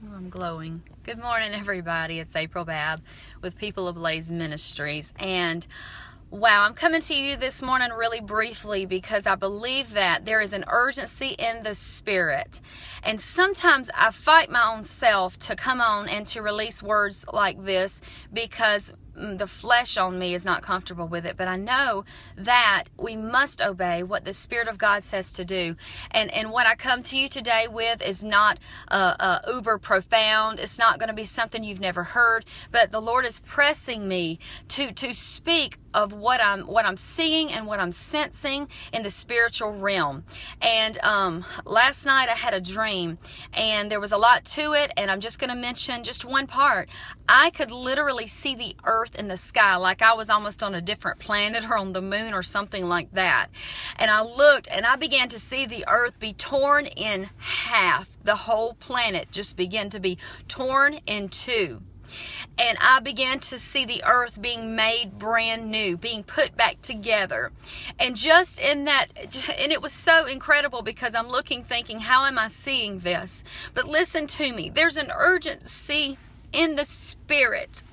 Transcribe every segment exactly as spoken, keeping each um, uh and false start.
Oh, I'm glowing. Good morning, everybody. It's April Babb with People Ablaze Ministries. And wow, I'm coming to you this morning really briefly because I believe that there is an urgency in the spirit. And sometimes I fight my own self to come on and to release words like this because the flesh on me is not comfortable with it, but I know that we must obey what the Spirit of God says to do. And and what I come to you today with is not uh, uh, uber profound. It's not going to be something you've never heard, but the Lord is pressing me to to speak of what I'm what I'm seeing and what I'm sensing in the spiritual realm. And um, last night I had a dream, and there was a lot to it, and I'm just going to mention just one part. I could literally see the earth in the sky, like I was almost on a different planet or on the moon or something like that. And I looked, and I began to see the earth be torn in half. The whole planet just began to be torn in two. And I began to see the earth being made brand new, being put back together. And just in that, and it was so incredible because I'm looking thinking, how am I seeing this? But listen to me, there's an urgency in the spirit.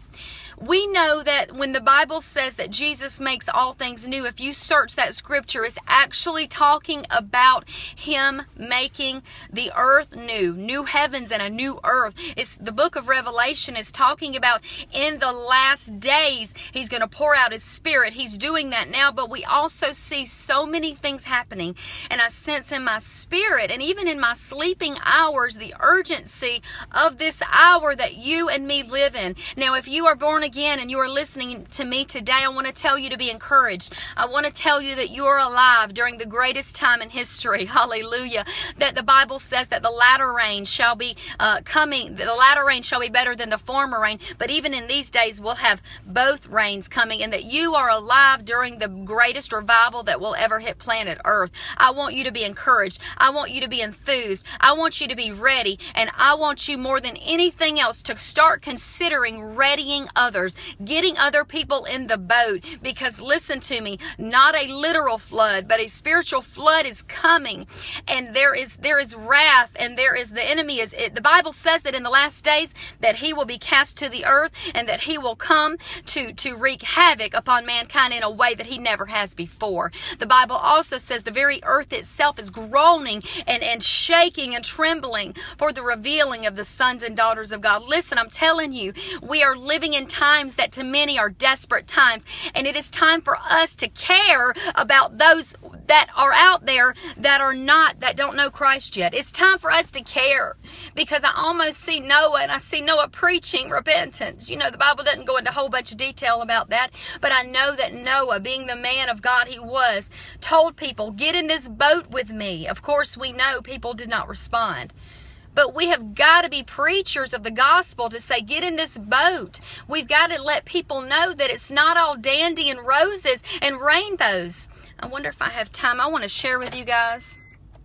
We know that when the Bible says that Jesus makes all things new, if you search that scripture, it's actually talking about Him making the earth new, new heavens and a new earth. It's the book of Revelation is talking about in the last days, He's going to pour out His Spirit. He's doing that now, but we also see so many things happening. And I sense in my spirit and even in my sleeping hours, the urgency of this hour that you and me live in. Now, if you are born again and you are listening to me today, I want to tell you to be encouraged. I want to tell you that you are alive during the greatest time in history. Hallelujah. That the Bible says that the latter rain shall be uh, coming. The latter rain shall be better than the former rain. But even in these days, we'll have both rains coming, and that you are alive during the greatest revival that will ever hit planet Earth. I want you to be encouraged. I want you to be enthused. I want you to be ready. And I want you more than anything else to start considering readying others. Getting other people in the boat, because listen to me, not a literal flood, but a spiritual flood is coming, and there is there is wrath, and there is the enemy is it, the Bible says that in the last days that he will be cast to the earth, and that he will come to to wreak havoc upon mankind in a way that he never has before. The Bible also says the very earth itself is groaning and and shaking and trembling for the revealing of the sons and daughters of God. Listen, I'm telling you, we are living in times that to many are desperate times, and it is time for us to care about those that are out there that are not, that don't know Christ yet. It's time for us to care, because I almost see Noah, and I see Noah preaching repentance. You know, the Bible doesn't go into a whole bunch of detail about that, but I know that Noah, being the man of God he was, told people, get in this boat with me. Of course, we know people did not respond. But we have got to be preachers of the gospel to say, get in this boat. We've got to let people know that it's not all dandy and roses and rainbows. I wonder if I have time. I want to share with you guys.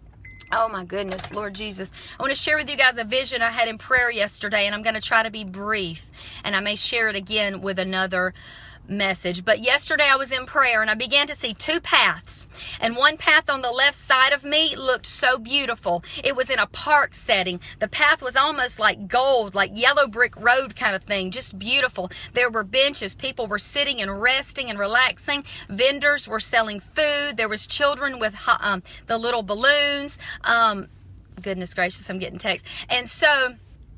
Oh my goodness, Lord Jesus. I want to share with you guys a vision I had in prayer yesterday, and I'm going to try to be brief. And I may share it again with another message. But yesterday I was in prayer, and I began to see two paths, and one path on the left side of me looked so beautiful. It was in a park setting. The path was almost like gold, like yellow brick road kind of thing, just beautiful. There were benches, people were sitting and resting and relaxing. Vendors were selling food. There was children with um, the little balloons. Um, goodness gracious, I'm getting text. And so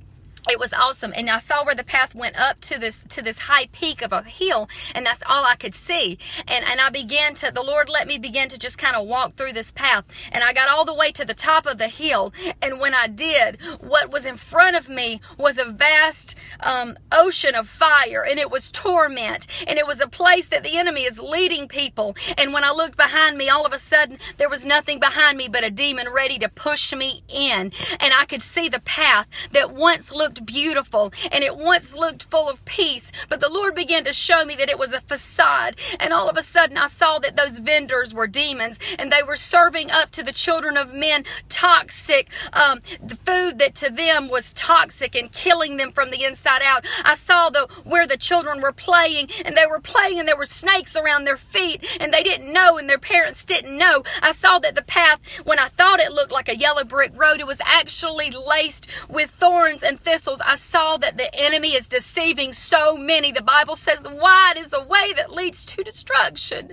it was awesome. And I saw where the path went up to this to this high peak of a hill, and that's all I could see. And and I began to, the Lord let me begin to just kind of walk through this path. And I got all the way to the top of the hill. And when I did, what was in front of me was a vast um, ocean of fire, and it was torment. And it was a place that the enemy is leading people. And when I looked behind me, all of a sudden, there was nothing behind me but a demon ready to push me in. And I could see the path that once looked looked beautiful, and it once looked full of peace, but the Lord began to show me that it was a facade. And all of a sudden I saw that those vendors were demons, and they were serving up to the children of men toxic um, the food that to them was toxic and killing them from the inside out. I saw the where the children were playing, and they were playing and there were snakes around their feet, and they didn't know, and their parents didn't know. I saw that the path, when I thought it looked like a yellow brick road, it was actually laced with thorns and thistles. I saw that the enemy is deceiving so many. The Bible says wide is the way that leads to destruction,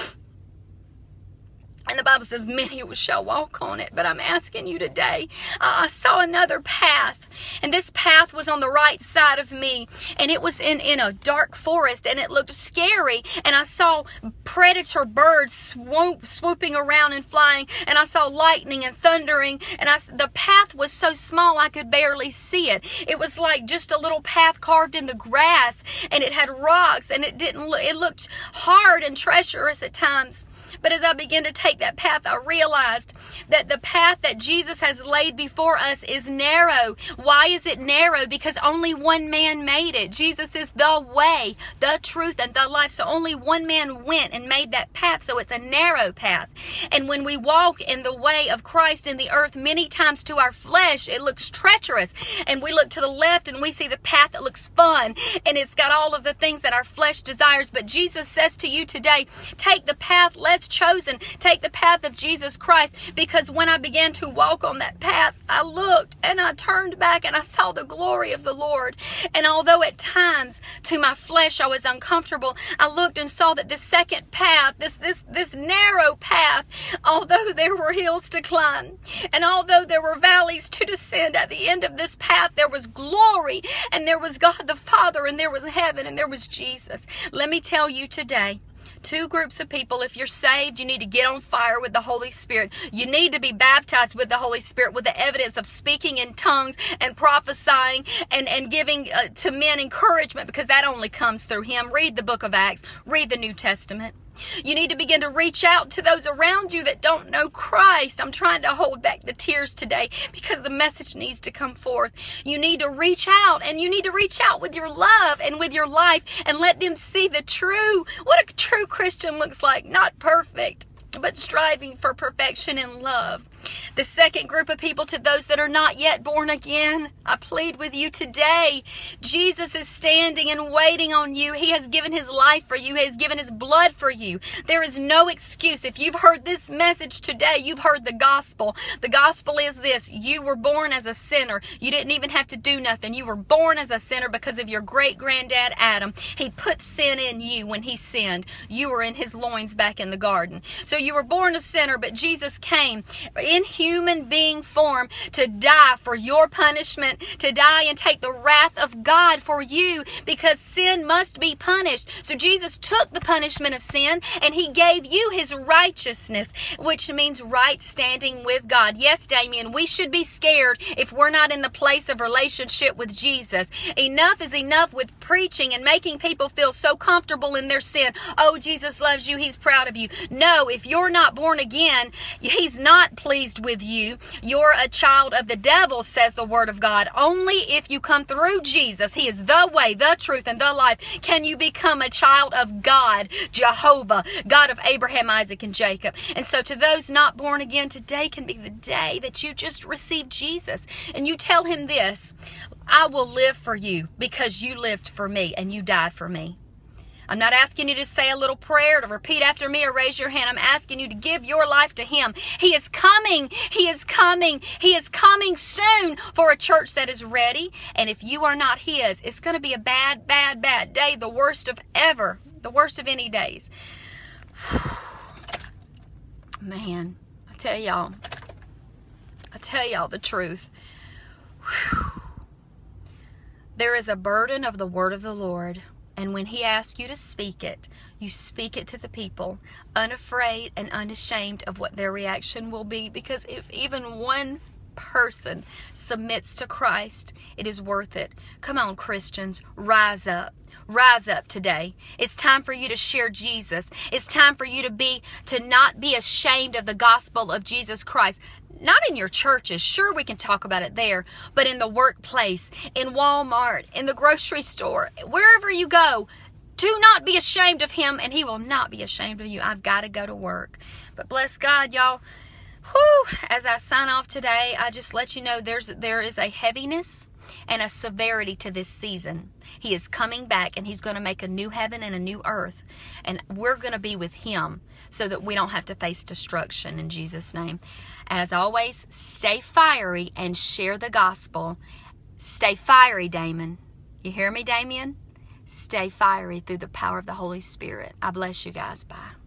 and the Bible says many shall walk on it. But I'm asking you today, uh, I saw another path, and this path was on the right side of me, and it was in, in a dark forest, and it looked scary, and I saw predator birds swoop, swooping around and flying, and I saw lightning and thundering, and I, the path was so small I could barely see it. It was like just a little path carved in the grass, and it had rocks, and it didn't look, it looked hard and treacherous at times. But as I began to take that path, I realized that the path that Jesus has laid before us is narrow. Why is it narrow? Because only one man made it. Jesus is the way, the truth, and the life. So only one man went and made that path. So it's a narrow path. And when we walk in the way of Christ in the earth, many times to our flesh, it looks treacherous. And we look to the left and we see the path that looks fun. And it's got all of the things that our flesh desires. But Jesus says to you today, take the path less chosen. Take the path of Jesus Christ, because when I began to walk on that path, I looked and I turned back and I saw the glory of the Lord. And although at times to my flesh I was uncomfortable, I looked and saw that this second path, this this this narrow path, although there were hills to climb and although there were valleys to descend, at the end of this path there was glory, and there was God the Father, and there was heaven, and there was Jesus. Let me tell you today, two groups of people. If you're saved, you need to get on fire with the Holy Spirit. You need to be baptized with the Holy Spirit, with the evidence of speaking in tongues and prophesying and, and giving uh, to men encouragement, because that only comes through Him. Read the book of Acts. Read the New Testament. You need to begin to reach out to those around you that don't know Christ. I'm trying to hold back the tears today because the message needs to come forth. You need to reach out, and you need to reach out with your love and with your life, and let them see the true, what a true Christian looks like. Not perfect, but striving for perfection in love. The second group of people, to those that are not yet born again, I plead with you today. Jesus is standing and waiting on you. He has given His life for you. He has given His blood for you. There is no excuse. If you've heard this message today, you've heard the gospel. The gospel is this: you were born as a sinner. You didn't even have to do nothing. You were born as a sinner because of your great-granddad Adam. He put sin in you when he sinned. You were in his loins back in the garden. So you were born a sinner, but Jesus came in human being form to die for your punishment, to die and take the wrath of God for you, because sin must be punished. So Jesus took the punishment of sin, and He gave you His righteousness, which means right standing with God. Yes, Damien, we should be scared if we're not in the place of relationship with Jesus. Enough is enough with preaching and making people feel so comfortable in their sin. Oh, Jesus loves you. He's proud of you. No, if you're not born again, He's not pleased with you. You're a child of the devil, says the Word of God. Only if you come through Jesus, He is the way, the truth, and the life, can you become a child of God, Jehovah, God of Abraham, Isaac, and Jacob. And so to those not born again, today can be the day that you just receive Jesus, and you tell Him this: I will live for you because you lived for me and you died for me. I'm not asking you to say a little prayer, to repeat after me, or raise your hand. I'm asking you to give your life to Him. He is coming. He is coming. He is coming soon for a church that is ready. And if you are not His, it's going to be a bad, bad, bad day. The worst of ever. The worst of any days. Man, I tell y'all. I tell y'all the truth. There is a burden of the word of the Lord. And when He asks you to speak it, you speak it to the people, unafraid and unashamed of what their reaction will be. Because if even one person submits to Christ, it is worth it. Come on, Christians, rise up. Rise up today. It's time for you to share Jesus. It's time for you to be, to not be ashamed of the gospel of Jesus Christ. Not in your churches. Sure, we can talk about it there, but in the workplace, in Walmart, in the grocery store, wherever you go, do not be ashamed of him, and he will not be ashamed of you. I've got to go to work. But bless God, y'all. Whew, as I sign off today, I just let you know there's there is a heaviness and a severity to this season. He is coming back, and he's going to make a new heaven and a new earth, and we're going to be with him so that we don't have to face destruction, in Jesus' name. As always, stay fiery and share the gospel. Stay fiery, Damon. You hear me, Damien? Stay fiery through the power of the Holy Spirit. I bless you guys. Bye.